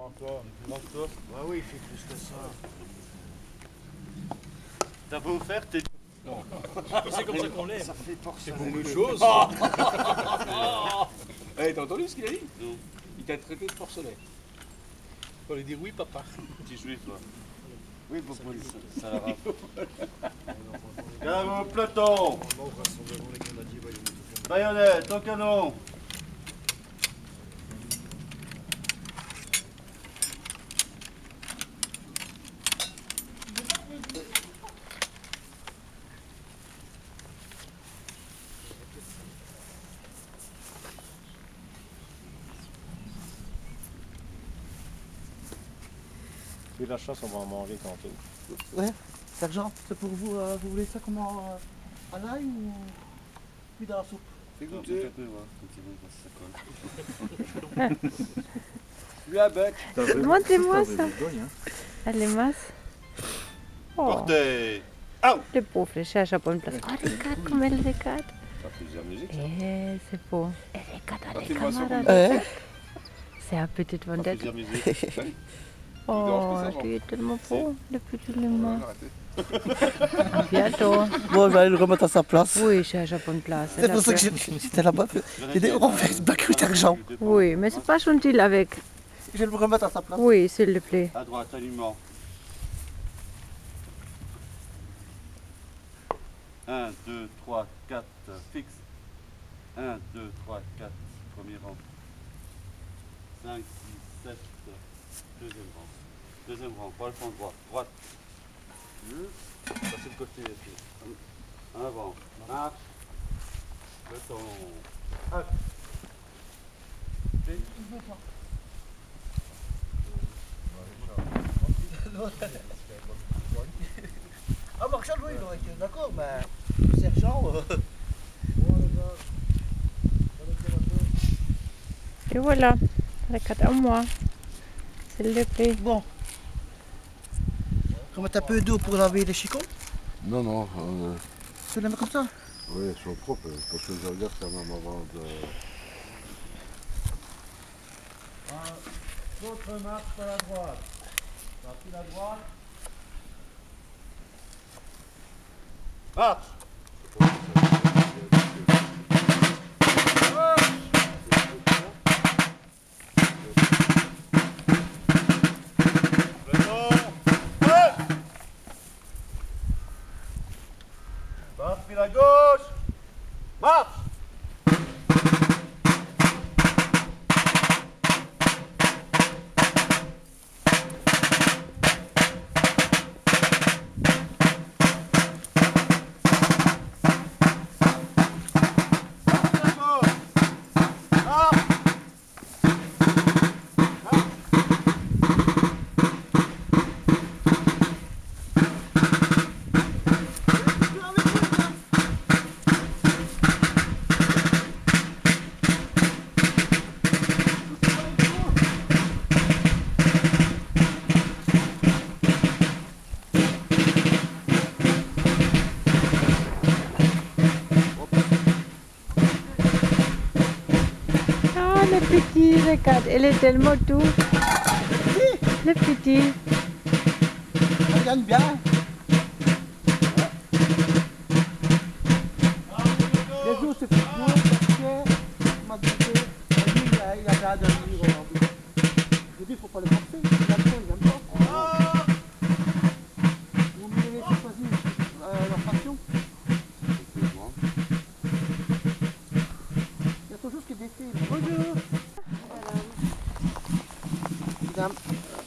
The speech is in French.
Antoine, lance-toi. Bah oui, il fait plus que ça. T'as pas offert tes... Non. C'est comme ça qu'on l'aime. Ça fait C'est porcelaine. beaucoup de choses. T'as entendu ce qu'il a dit? Non. Il t'a traité de porcelet. On lui dit oui, papa. Petit juif, toi. Oui, beaucoup. Ça la rate. Garde au peloton. Baïonnette, au canon. Puis la chasse, on va en manger tantôt. Ouais, sergent, c'est pour vous. Vous voulez ça comment à l'ail ou puis dans la soupe? Fais Non, goûter. un peu, ouais, quand il veut, ça colle. Lui à bec. Montez-moi ça. Allez, Masse. Oh, Portez. le pauvre, le chat a pas une place. Oh, regarde comme elle regarde. Ça fait plusieurs musiques, ça. Eh, c'est beau. Elle regarde les Filmation camarades. C'est un petit Ça fait vendette. plusieurs musiques. Oh, ça, tu es tellement beau, le petit Lima. Arrêtez. À bientôt. Bon, je vais aller le remettre à sa place. Oui, chat a pas une place. C'est pour ça que j'étais là-bas. J'ai dit, on va être bac sergent. Oui, mais c'est pas gentil avec. Je vais le remettre à sa place. Oui, s'il te plaît. À droite, aliment. 1, 2, 3, 4, fixe. 1, 2, 3, 4, premier rang. 5, 6, 7, deuxième rang. Deuxième rang, pas le fond droit. Droite. Passez le côté. Avant. Marche. Le temps. Hop. Ah, Marshall, oui, il aurait été d'accord, mais le sergent. Et voilà. Regarde à moi. S'il te plaît. Bon. Remettre un peu d'eau pour laver les chicots. Non, non, Tu les mets comme ça? oui, elles sont propres, parce que je regarde quand même avant de... L'autre marche par la droite. Parti la droite. Marche. Puis la gauche. Marche. Ah, le petit, regarde, elle est tellement doux. Le petit. On gagne bien. Les autres, c'est plus beau parce que m'a dit que lui, il a gardé un livre en plus. J'ai dit, il ne faut pas le forcer. Il aime pas, il aime pas. Vous voulez laisser choisir leur passion. Il y a toujours ce qui est défait. Bonjour. Madame.